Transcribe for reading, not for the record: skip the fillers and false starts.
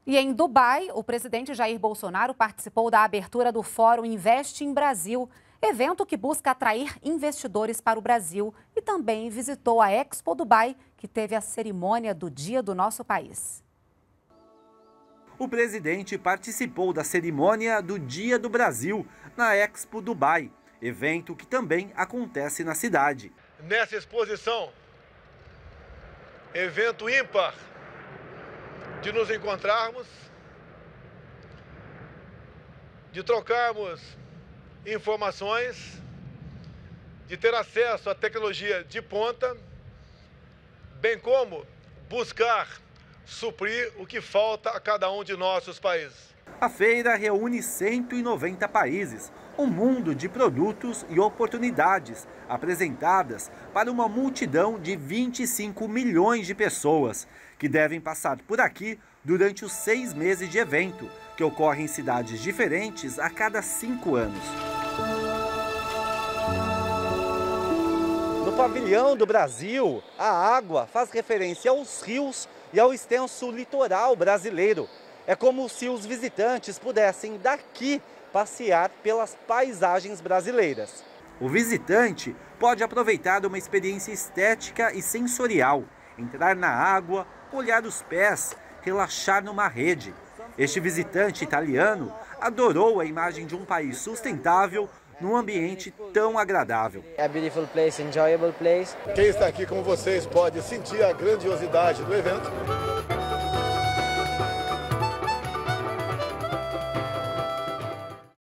E em Dubai, o presidente Jair Bolsonaro participou da abertura do Fórum Invest em Brasil, evento que busca atrair investidores para o Brasil, e também visitou a Expo Dubai, que teve a cerimônia do Dia do Nosso País. O presidente participou da cerimônia do Dia do Brasil na Expo Dubai, evento que também acontece na cidade. Nessa exposição, evento ímpar de nos encontrarmos, de trocarmos informações, de ter acesso à tecnologia de ponta, bem como buscar suprir o que falta a cada um de nossos países. A feira reúne 190 países, um mundo de produtos e oportunidades apresentadas para uma multidão de 25 milhões de pessoas que devem passar por aqui durante os 6 meses de evento, que ocorre em cidades diferentes a cada 5 anos. No pavilhão do Brasil, a água faz referência aos rios e ao extenso litoral brasileiro. É como se os visitantes pudessem daqui passear pelas paisagens brasileiras. O visitante pode aproveitar uma experiência estética e sensorial, entrar na água, molhar os pés, relaxar numa rede. Este visitante italiano adorou a imagem de um país sustentável num ambiente tão agradável. É beautiful place, enjoyable place. Quem está aqui com vocês pode sentir a grandiosidade do evento.